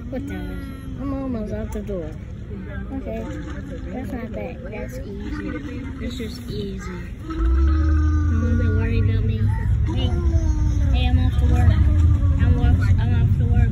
What time is it? I'm almost out the door. Okay, that's not bad. That's easy. This is easy. Don't worry about me. Hey, I'm off to work. I'm off to work.